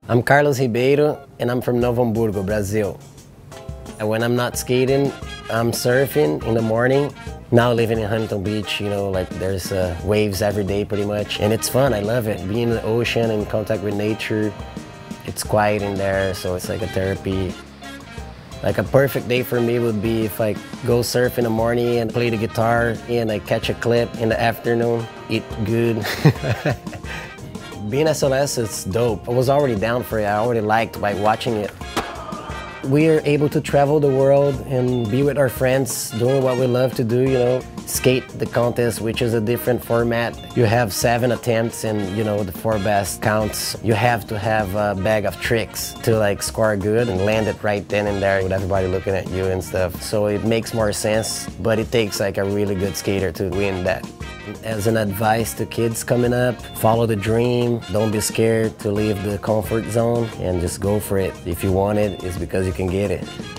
I'm Carlos Ribeiro, and I'm from Novo Hamburgo, Brazil. And when I'm not skating, I'm surfing in the morning. Now living in Huntington Beach, you know, like there's waves every day pretty much. And it's fun, I love it. Being in the ocean, in contact with nature, it's quiet in there, so it's like a therapy. Like a perfect day for me would be if I go surf in the morning and play the guitar and I catch a clip in the afternoon, eat good. Being SLS is dope. I was already down for it. I already liked by watching it. We are able to travel the world and be with our friends, doing what we love to do, you know. Skate the contest, which is a different format. You have 7 attempts and, you know, the 4 best counts. You have to have a bag of tricks to like score good and land it right then and there with everybody looking at you and stuff. So it makes more sense, but it takes like a really good skater to win that. As an advice to kids coming up, follow the dream. Don't be scared to leave the comfort zone and just go for it. If you want it, it's because you can get it.